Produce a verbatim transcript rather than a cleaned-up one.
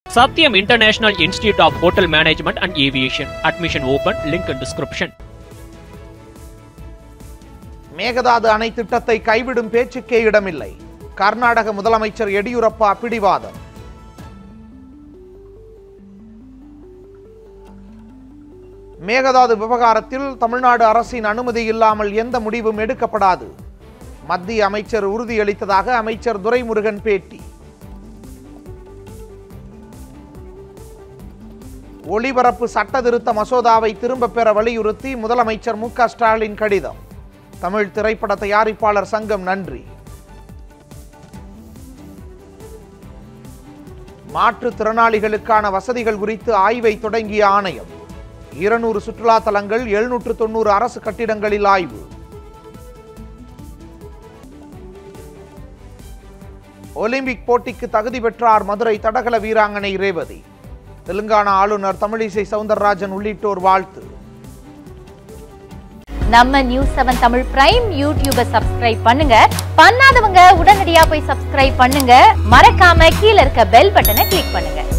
Satyam International Institute of Hotel Management and Aviation. Admission open. Link in description. Mekedatu அணை திட்டத்தை கைவிடும் பேச்சுக்கே இடமில்லை. கர்நாடக முதலமைச்சர் எடியூரப்பா பிடிவாதம். மேகதாது விவகாரத்தில் தமிழ்நாடு அரசின் அனுமதி இல்லாமல் எந்த முடிவும் எடுக்கப்படாது. மத்திய அமைச்சர் உறுதியளித்ததாக அமைச்சர் துரைமுருகன் பேட்டி. ஒளிபரப்பு சட்ட திருத்த மசோதாவை திரும்ப பெற வலியுறுத்தி முதலமைச்சர் மு க ஸ்டாலின் கடிதம். தமிழ் திரைப்பட தயாரிப்பாளர் சங்கம் நன்றி. மாற்றுத்திறனாளிகளுக்கான வசதிகள் குறித்து ஆய்வை தொடங்கிய ஆணையம். இருநூறு சுற்றுலா தலங்கள் எழுநூற்று தொண்ணூறு அரசு கட்டிடங்களில் ஆய்வு. ஒலிம்பிக் போட்டிக்கு தகுதி பெற்றார் மதுரை தடகள வீராங்கனை ரேவதி. தெலுங்கானா ஆளுநர் தமிழிசை சவுந்தரராஜன் உள்ளிட்டோர் வாழ்த்து. நம்ம நியூஸ் செவன் தமிழ் பிரைம் யூடியூபை சப்ஸ்கிரைப் பண்ணுங்க. பண்ணாதவங்க உடனடியா போய் சப்ஸ்கிரைப் பண்ணுங்க. மறக்காம கீழ இருக்க பெல் பட்டனை கிளிக் பண்ணுங்க.